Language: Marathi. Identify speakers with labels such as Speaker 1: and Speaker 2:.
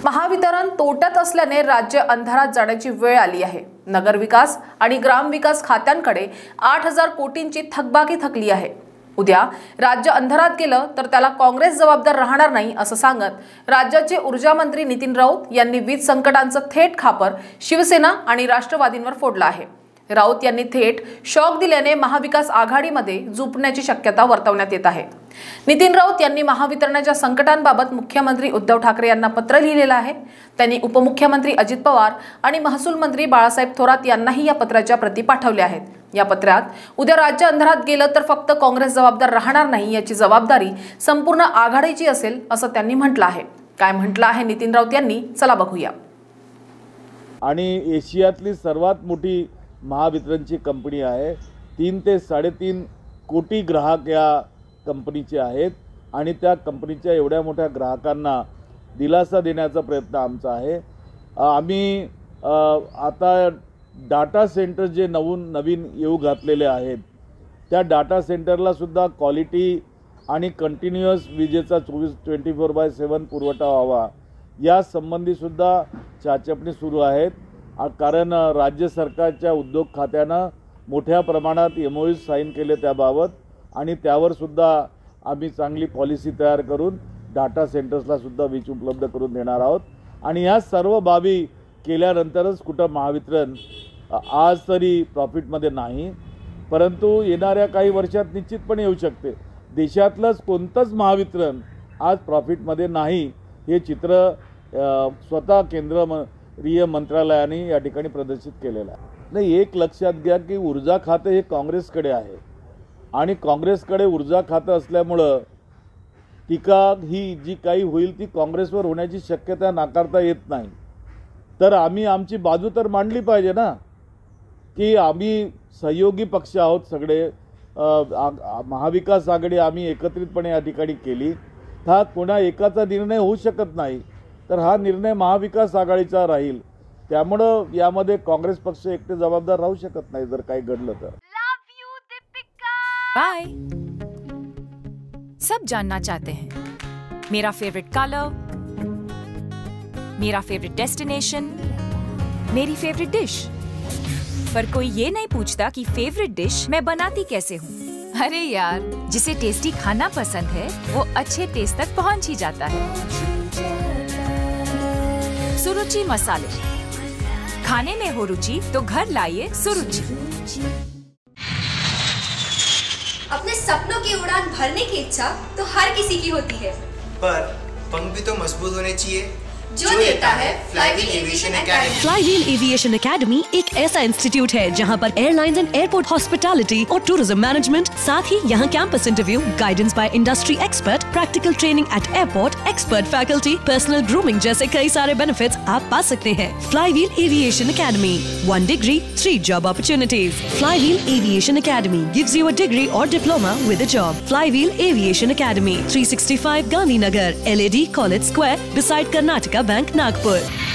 Speaker 1: महावितरण तोट्यात असल्याने राज्य अंधारात जाण्याची वेळ आली आहे। नगरविकास आणि ग्रामविकास खात्यांकडे 8,000 कोटींची थकबाकी थकली आहे। उद्या राज्य अंधारात गेलं तर त्याला काँग्रेस जबाबदार राहणार नाही असं सांगत राज्याचे ऊर्जा मंत्री नितीन राऊत यांनी वीज संकटांचं थेट खापर शिवसेना आणि राष्ट्रवादींवर फोडलं आहे। राऊत यांनी थेट शॉक दिल्याने महाविकास आघाडीमध्ये झुपण्याची शक्यता वर्तवण्यात येत आहे। नितीन राऊत यांनी महावितरणाच्या संकटांबाबत मुख्यमंत्री उद्धव ठाकरे यांना पत्र लिहिलेलं आहे। त्यांनी उपमुख्यमंत्री अजित पवार आणि महसूल मंत्री बाळासाहेब थोरात यांनाही या पत्राच्या प्रती पाठवल्या आहेत। या पत्रात उद्या राज्य अंधारात गेलं तर फक्त काँग्रेस जबाबदार राहणार नाही, याची जबाबदारी संपूर्ण आघाडीची असेल असं त्यांनी म्हटलं आहे। काय म्हटलं आहे नितीन राऊत यांनी, चला बघूया।
Speaker 2: आणि एशियातली सर्वात मोठी महावितरणची कंपनी आहे। 3 ते 3.5 कोटी ग्राहक या कंपनीचे आहेत आणि त्या कंपनीच्या एवढ्या मोठ्या ग्राहकांना दिलासा देण्याचा प्रयत्न आमचा आहे। आम्ही आता डाटा सेंटर जे नवीन येऊ घातलेले आहेत त्या डाटा सेंटरला सुद्धा क्वालिटी आणि कंटिन्युअस विजेचा 24/7 पुरवठा व्हावा या संबंधी सुद्धा चाचपणी सुरू आहेत। कारण राज्य सरकारच्या उद्योग खात्यानं मोठ्या प्रमाणात MOU साईन केले त्याबाबत आणि त्यावर सुद्धा आम्ही चांगली पॉलिसी तयार करून डाटा सेंटर्सला सुद्धा वीज उपलब्ध करून देणार आहोत। आणि ह्या सर्व बाबी केल्यानंतरच कुठं महावितरण आज तरी प्रॉफिटमध्ये नाही, परंतु येणाऱ्या काही वर्षात निश्चितपणे येऊ शकते। देशातलंच कोणतंच महावितरण आज प्रॉफिटमध्ये नाही हे चित्र स्वतः केंद्रीय मंत्रालयाने या ठिकाणी प्रदर्शित केलेलं आहे। नाही, एक लक्षात घ्या की ऊर्जा खाते हे काँग्रेसकडे आहे आणि काँग्रेसकडे ऊर्जा खातं असल्यामुळं टीका ही जी काही होईल ती काँग्रेसवर होण्याची शक्यता नाकारता येत नाही। तर आम्ही आमची बाजू तर मांडली पाहिजे ना, की आम्ही सहयोगी पक्ष आहोत सगळे। महाविकास आघाडी आम्ही एकत्रितपणे या ठिकाणी केली। हा कोणा एकाचा निर्णय होऊ शकत नाही, तर हा निर्णय महाविकास आघाडीचा राहील। त्यामुळे यामध्ये काँग्रेस पक्ष एकटे जबाबदार राहू शकत नाही जर काही घडलं तर।
Speaker 3: बाय। सब जानना चाहते हैं मेरा फेवरेट कलर, मेरा फेवरेट डेस्टिनेशन, मेरी फेवरेट डिश, पर कोई ये नहीं पूछता कि फेवरेट डिश मैं बनाती कैसे हूँ। अरे यार, जिसे टेस्टी खाना पसंद है वो अच्छे टेस्ट तक पहुँच ही जाता है। सुरुचि मसाले, खाने में हो रुचि तो घर लाइए सुरुचि।
Speaker 4: अपने सपनों की उड़ान भरने की इच्छा तो हर किसी की होती है,
Speaker 5: पर पंख भी तो मजबूत होने चाहिए
Speaker 4: जो देता है Flywheel Aviation Academy.
Speaker 6: Flywheel Aviation Academy एक ऐसा इंस्टीट्यूट है जहां पर एयरलाइंस एंड एयरपोर्ट हॉस्पिटैलिटी और टूरिज्म मैनेजमेंट, साथ ही यहां campus interview, guidance by industry expert, practical training at airport, expert faculty, personal grooming जैसे कई सारे बेनिफिट्स आप पा सकते हैं। Flywheel Aviation Academy, 1 degree, 3 job opportunities। Flywheel Aviation Academy gives you a degree or diploma with a job। Flywheel Aviation academy, 365 Gandhinagar, LAD College Square, beside Karnataka Bank, Nagpur।